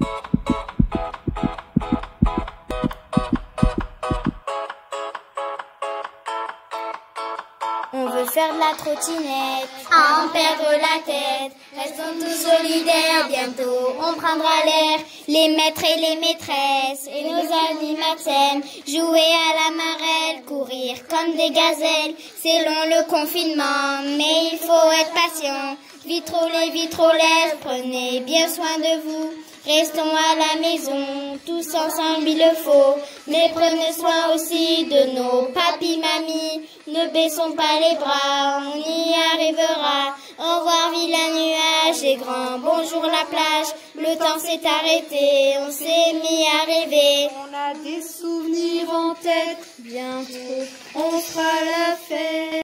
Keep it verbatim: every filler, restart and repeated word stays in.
On veut faire de la trottinette, à en perdre la tête. Restons tous solidaires, bientôt on prendra l'air. Les maîtres et les maîtresses et nos animateurs, jouer à la marelle, courir comme des gazelles. C'est long le confinement, mais il faut être patient. Vitrolets, vitrolets, prenez bien soin de vous. Restons à la maison, tous ensemble il le faut. Mais prenez soin aussi de nos papis, mamies. Ne baissons pas les bras, on y arrivera. Au revoir vilain nuage et grand bonjour la plage. Le temps s'est arrêté, on s'est mis à rêver. On a des souvenirs en tête, bientôt on fera la fête.